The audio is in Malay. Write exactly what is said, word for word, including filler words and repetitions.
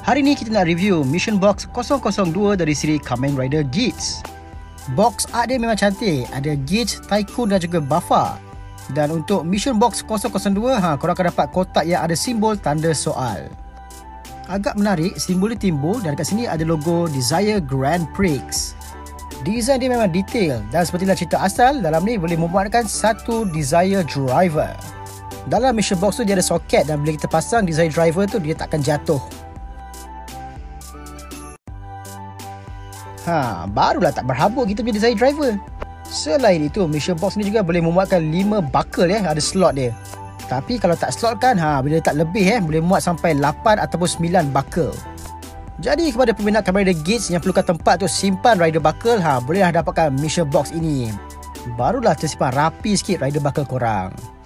Hari ni kita nak review Mission Box kosong kosong dua dari siri Kamen Rider Geats. Box art dia memang cantik, ada Geats, Tycoon dan juga Buffa. Dan untuk Mission Box kosong kosong dua, ha, korang akan dapat kotak yang ada simbol tanda soal. Agak menarik, simbol dia timbul dan dekat sini ada logo Desire Grand Prix. Desain dia memang detail dan sepertilah cerita asal, dalam ni boleh memuatkan satu Desire Driver. Dalam Mission Box tu dia ada soket dan bila kita pasang Desire Driver tu dia takkan jatuh. Ha, barulah tak berhabuk kita punya Desire Driver. Selain itu, Mission Box ni juga boleh memuatkan lima buckle ya, ada slot dia. Tapi kalau tak slot kan, ha, bila tak lebih eh, boleh muat sampai lapan ataupun sembilan buckle. Jadi kepada peminat Kamen Rider Geats yang perlukan tempat untuk simpan rider buckle, ha, bolehlah dapatkan Mission Box ini. Barulah tersimpan rapi sikit rider buckle korang.